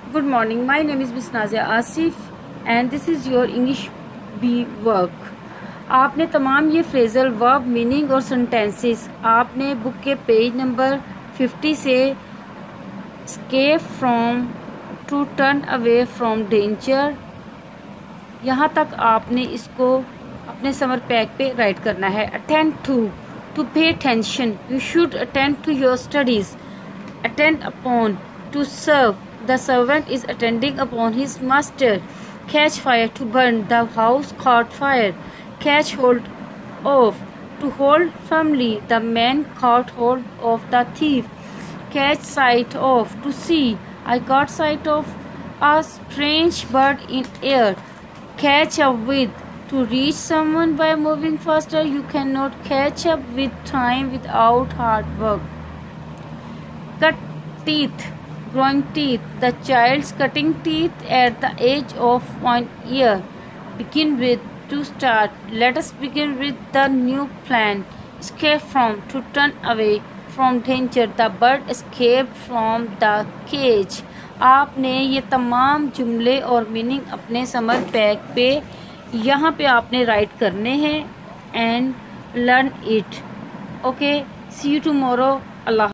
Good morning. My name is Miss Nazia Asif and this is your English B work. आपने तमाम ये phrasal verb meaning और sentences आपने book के page number 50 से escape from, to turn away from danger, यहाँ तक आपने इसको अपने समर पैक पे राइट करना है. Attend to pay attention, you should attend to your studies. Attend upon, to serve, the servant is attending upon his master. Catch fire, to burn, the house caught fire. Catch hold of, to hold firmly, the man caught hold of the thief. Catch sight of, to see, I caught sight of a strange bird in air. Catch up with, to reach someone by moving faster. You cannot catch up with time without hard work. Cut teeth, growing teeth, the child's cutting teeth at the age of 1 year. Begin with, to start. Let us begin with the new plan. Escape from, to turn away from danger. The bird escaped from the cage. आपने ये तमाम जुमले और meaning अपने summer pack पे यहाँ पे आपने राइट करने हैं and learn it. Okay, see you tomorrow. Allah.